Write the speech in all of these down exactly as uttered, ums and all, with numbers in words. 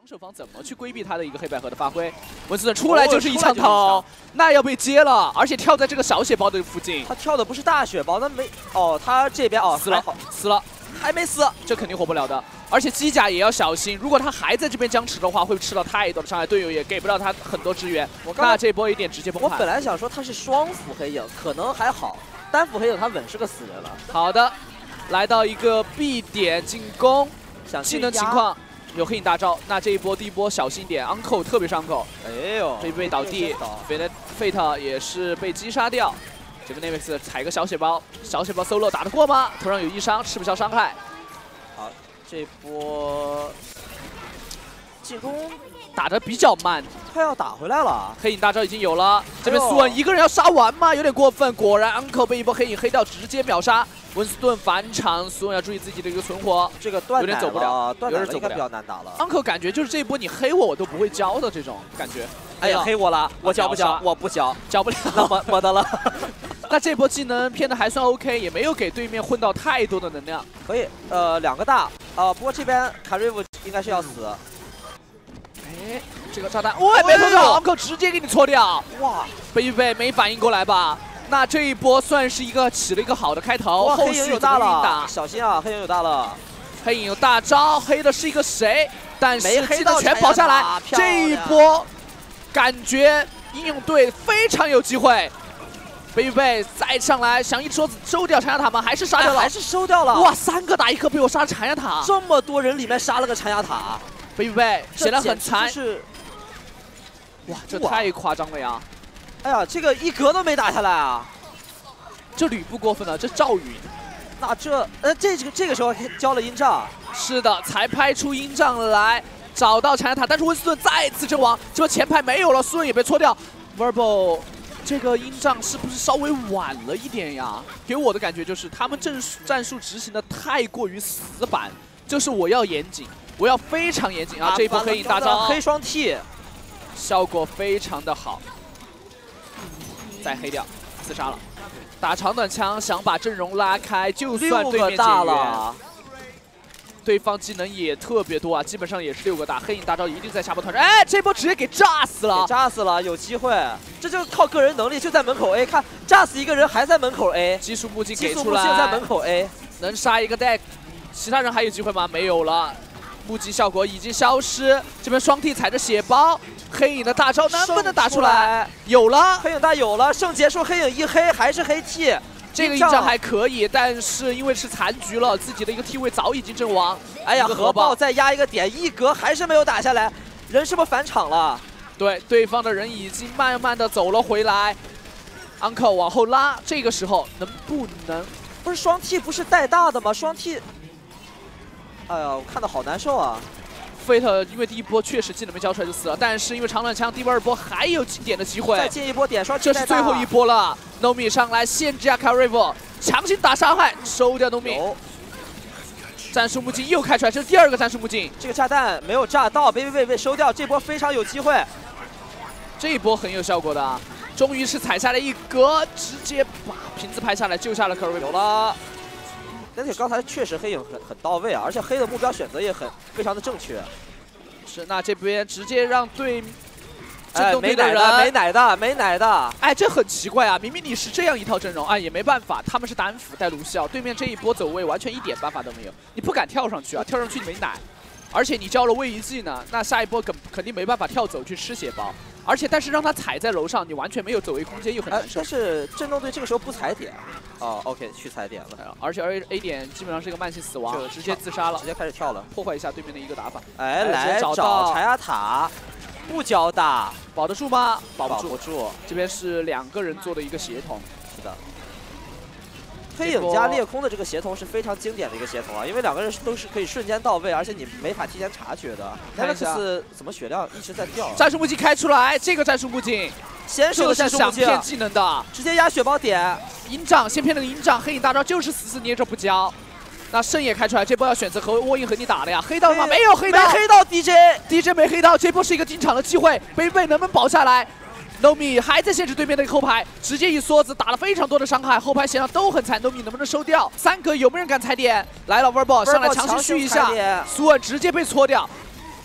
守方怎么去规避他的一个黑百合的发挥？文斯顿出来就是一枪头，那要被接了，而且跳在这个小血包的附近。 他跳的不是大血包，那没哦，他这边哦死了，死了， 还没死， 这肯定活不了的。而且机甲也要小心，如果他还在这边僵持的话，会吃到太多的伤害，队友也给不了他很多支援。那这波一点直接崩盘。 我本来想说他是双辅黑影，可能还好，单辅黑影他稳是个死人了。 好的，来到一个 B 点进攻，技能情况。 有黑影大招，那这一波第一波小心点 ，Uncle 特别是 Uncle， 哎呦， 被被倒地 ，Fate Fate 也是被击杀掉。这个 Navex 踩个小血包，小血包 solo 打得过吗？头上有一伤，吃不消伤害。 好，这波进攻打得比较慢， 快要打回来了。 黑影大招已经有了，这边苏文一个人要杀完吗？有点过分。果然 Uncle 被一波黑影黑掉，直接秒杀。 文斯顿返场，苏文要注意自己的一个存活， 这个断有点走不了， 断奶了应该比较难打了。 Uncle 感觉就是这一波你黑我，我都不会交的这种感觉。 哎呀，黑我了，我交不交？我不交， 交不了， 那么没得了。 那这波技能偏的还算 OK， 也没有给对面混到太多的能量。 可以，呃，两个大啊、呃，不过这边卡瑞夫应该是要死。 哎，这个炸弹，喂、哦，没戳到 ，Uncle 直接给你戳掉。 哇， 贝贝没反应过来吧？ 那这一波算是一个起了一个好的开头，后续有大了，小心啊，黑影有大了， 黑影有大招，黑的是一个谁？但是没黑到全跑下来，这一波感觉英勇队非常有机会。贝贝再上来想一戳收掉残压塔吗？还是杀掉了？ 还是收掉了？ 哇，三个打一颗被我杀残压塔， 这么多人里面杀了个残压塔， 贝贝显得很残。 是， 哇，这太夸张了呀！ 哎呀，这个一格都没打下来啊！ 这吕布过分了，这赵云， 那这呃这个这个时候交了阴障， 是的，才拍出阴障来，找到残压塔，但是温斯顿再次阵亡，这波前排没有了，苏文也被搓掉。Verbal 这个阴障是不是稍微晚了一点呀？给我的感觉就是他们战术战术执行的太过于死板，就是我要严谨，我要非常严谨啊！这一波黑影大招， 黑双 T， 效果非常的好。 再黑掉，自杀了。打长短枪，想把阵容拉开，就算对面大了，对方技能也特别多啊，基本上也是六个大。黑影大招一定在下波团战，哎，这波直接给炸死了， 炸死了，有机会，这就是靠个人能力，就在门口 A， 看炸死一个人还在门口 A， 技术木镜给出来， 技术木镜在门口 A， 能杀一个 deck， 其他人还有机会吗？没有了。 木镜效果已经消失，这边双 T 踩着血包，黑影的大招能不能打出来？有了， 黑影大有了，胜结束，黑影一黑还是黑 T， 这个印象还可以，但是因为是残局了，自己的一个 T 位早已经阵亡。 哎呀，核爆再压一个点，一格还是没有打下来，人是不是返场了？ 对，对方的人已经慢慢的走了回来 ，Uncle 往后拉，这个时候能不能？ 不是双 T 不是带大的吗？双 T。 哎呀，我看到好难受啊 ！Fate 因为第一波确实技能没交出来就死了，但是因为长短枪第二波还有进点的机会， 再进一波点双， 这是最后一波了。Nomi 上来限制下 Carrivo， 强行打伤害，收掉 Nomi。战术木镜又开出来，这是第二个战术木镜。 这个炸弹没有炸到，被被被被收掉，这波非常有机会。 这一波很有效果的啊！终于是踩下来一格，直接把瓶子拍下来，救下了 Carrivo。 有了。 但是刚才确实黑影很很到位啊，而且黑的目标选择也很非常的正确。 是，那这边直接让对震动队的人、哎、没奶的，没奶的。 哎，这很奇怪啊！明明你是这样一套阵容，哎，也没办法，他们是单辅带卢锡奥，对面这一波走位完全一点办法都没有，你不敢跳上去啊，跳上去你没奶，而且你交了位移技呢，那下一波肯肯定没办法跳走去吃血包。 而且，但是让他踩在楼上，你完全没有走位空间，又很难受。 但是震动队这个时候不踩点，哦 ，OK， 去踩点了。 而且 A A 点基本上是一个慢性死亡，直接自杀了， 直接开始跳了， 破坏一下对面的一个打法。 哎，来找残压塔，不交大， 保得住吗？保不住。 保不住。 这边是两个人做的一个协同。 是的。 黑影加裂空的这个协同是非常经典的一个协同啊，因为两个人都是可以瞬间到位，而且你没法提前察觉的。Navex 怎么血量一直在掉？ 战术木镜开出来，这个战术木镜， 先手的战术木镜， 想骗技能的， 直接压血包点， 营长先骗了个营长，黑影大招就是死死捏着不交。那圣也开出来，这波要选择和窝印和你打了呀，黑到了吗？没有黑到， 没黑到 D J，D J 没黑到，这波是一个进场的机会，贝贝能不能保下来？ Nomi 还在限制对面的一个后排，直接一梭子打了非常多的伤害，后排血量都很惨。Nomi 能不能收掉？三格有没有人敢踩点？来了 Verbal 上来强行续一下，苏尔直接被搓掉。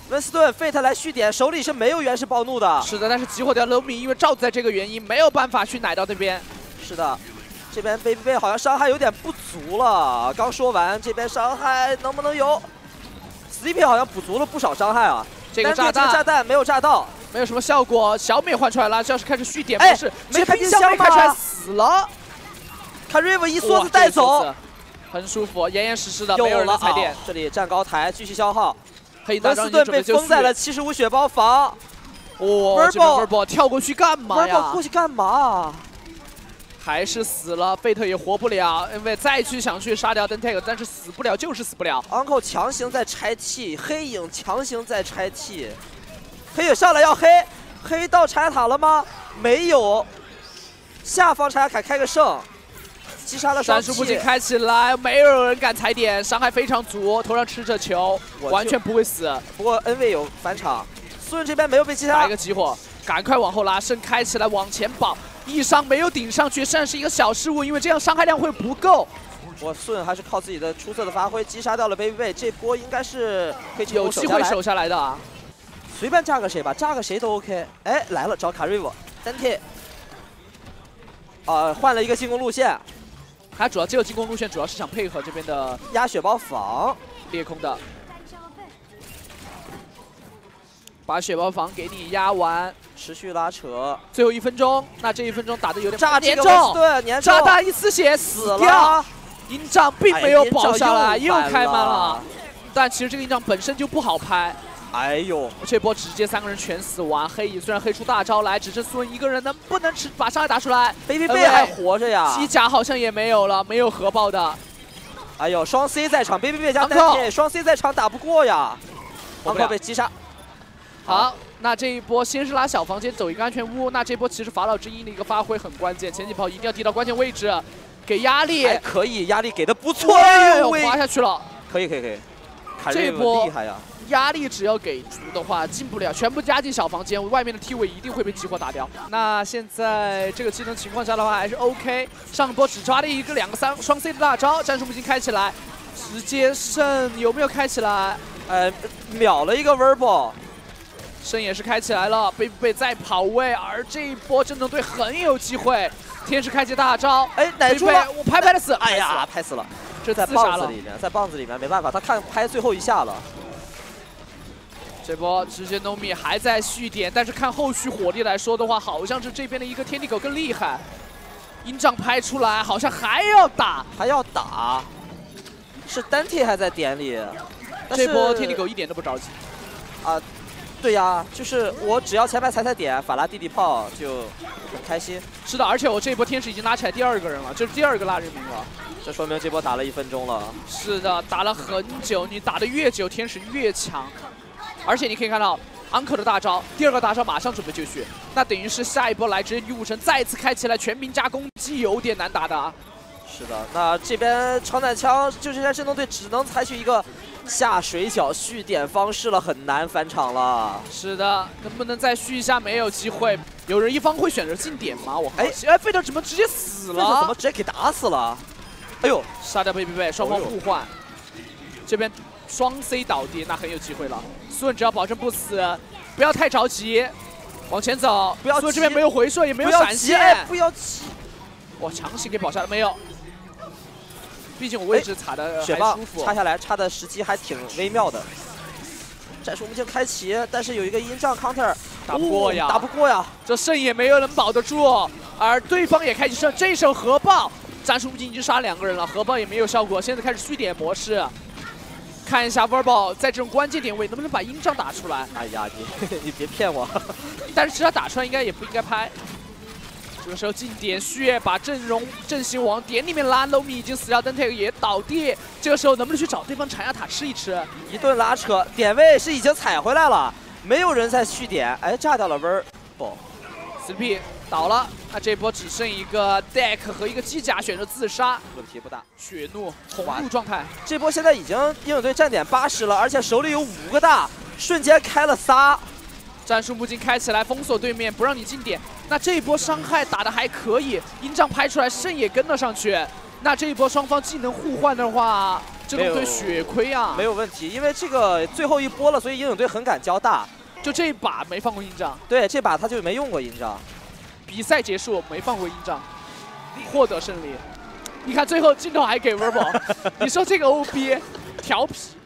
温斯顿 Fate 来续点，手里是没有原始暴怒的。 是的，但是激活掉 Lomi， 因为罩子在这个原因没有办法去奶到那边。 是的，这边 Baby 贝好像伤害有点不足了。刚说完，这边伤害能不能有 ？Sleepy 好像补足了不少伤害啊。 这个炸弹， 这个炸弹没有炸到， 没有什么效果。小美换出来了，这要是开始续点模式， 哎、没开冰箱没开出来死了。 看 River 一梭子带走， 很舒服，严严实实的， 有没有人了踩点。 这里站高台继续消耗。 温斯顿被封在了七十五血包房。 哇 ，Verbal 跳过去干嘛呀 ？Verbal 过去干嘛？ 还是死了，费特也活不了，因为再去想去杀掉 Dantec， 但是死不了，就是死不了。 Uncle 强行在拆 T， 黑影强行在拆 T， 黑影上来要黑，黑到拆塔了吗？没有，下方拆塔开个胜。击杀了双 T， 战术不仅开起来，没有人敢踩点，伤害非常足，头上吃着球，完全不会死。 不过 N 位有返场，苏润这边没有被击杀， 打一个激活，赶快往后拉，肾开起来往前跑，一伤没有顶上去，算是一个小失误，因为这样伤害量会不够。 我顺还是靠自己的出色的发挥击杀掉了 Baby 贝，这波应该是可以有机会守下来的啊。 随便炸个谁吧，炸个谁都 OK。哎，来了，找卡瑞沃，单贴。啊，换了一个进攻路线。 他主要这个进攻路线主要是想配合这边的压血包房裂空的，把血包房给你压完， 持续拉扯， 最后一分钟，那这一分钟打的有点炸严重，对， 炸弹一丝血死掉，营帐并没有保下来，又开慢了，但其实这个营帐本身就不好拍。 哎呦， 这波直接三个人全死完，黑蚁虽然黑出大招来，只剩苏恩一个人，能不能吃把伤害打出来 ？Baby 贝还活着呀， 机甲好像也没有了，没有核爆的。 哎呦，双 C 在场 ，Baby 贝加单铁，双 C 在场打不过呀 ，Uncle 被击杀。 好，那这一波先是拉小房间走一个安全屋，那这波其实法老之鹰的一个发挥很关键，前几炮一定要踢到关键位置，给压力。 还可以，压力给的不错， 哎呦，滑下去了。 可以可以可以， 这波厉害呀。 压力只要给足的话，进不了，全部加进小房间，外面的 T 位一定会被激活打掉。那现在这个技能情况下的话还是 OK， 上波只抓了一个两个三双 C 的大招，战术不仅开起来，直接胜有没有开起来？ 呃，秒了一个 Verbal， 胜也是开起来了，贝贝在跑位，而这一波真的队很有机会，天使开启大招， 哎，奶住了， 我拍拍的死， 哎呀，拍死了， 这在棒子里面，在棒子里面没办法，他看拍最后一下了。 这波直接 Nomi 还在续点，但是看后续火力来说的话，好像是这边的一个天地狗更厉害。营帐拍出来，好像还要打， 还要打，是单贴还在点里。 这波天地狗一点都不着急。 啊，对呀，就是我只要前排踩踩点，法拉弟弟炮就很开心。 是的，而且我这波天使已经拉起来第二个人了，这是第二个拉人名了。 这说明这波打了一分钟了。 是的，打了很久，你打的越久，天使越强。而且你可以看到 Uncle 的大招，第二个大招马上准备就绪，那等于是下一波来直接女武神再次开起来全民加攻击，有点难打的啊。 是的，那这边长短枪就这支震动队只能采取一个下水饺续点方式了，很难返场了。 是的，能不能再续一下？没有机会。有人一方会选择进点吗？我哎哎，费特怎么直接死了？ 怎么直接给打死了？哎呦， 杀掉 Baby 贝，双方互换，这边双 C 倒地，那很有机会了。苏恩只要保证不死，不要太着急，往前走。 不要苏恩这边没有回顺，也没有闪现， 不要急。 哇，强行给保下来没有？毕竟我位置踩的血棒插下来，插的时机还挺微妙的。战术无尽开启，但是有一个阴障 counter 打不过呀， 打不过呀。 这胜也没有人保得住，而对方也开启胜，这手核爆，战术无尽已经杀两个人了，核爆也没有效果，现在开始续点模式。看一下 Verbal 在这种关键点位能不能把阴障打出来。 哎呀，你你别骗我！ 但是其实他打出来应该也不应该拍。这个时候进点血，把阵容阵型往点里面拉 ，Lomi 已经死掉 ，Dantec 也倒地。这个时候能不能去找对方缠压塔吃一吃？ 一顿拉扯，点位是已经踩回来了，没有人在续点。哎，炸掉了 Verbal。Sleepy 倒了，那这波只剩一个 Deck 和一个机甲选择自杀， 问题不大。 血怒红怒状态， 这波现在已经鹰眼队站点八十了，而且手里有五个大，瞬间开了仨。 战术木镜开起来封锁对面，不让你进点。那这一波伤害打得还可以，阴障拍出来，胜也跟了上去。那这一波双方技能互换的话， 这个对血亏啊， 没有问题，因为这个最后一波了，所以鹰影队很敢交大。 就这一把没放过鹰杖， 对，这把他就没用过鹰杖。 比赛结束没放过鹰杖，获得胜利。你看最后镜头还给 Verbal， 你说这个 O B 调皮。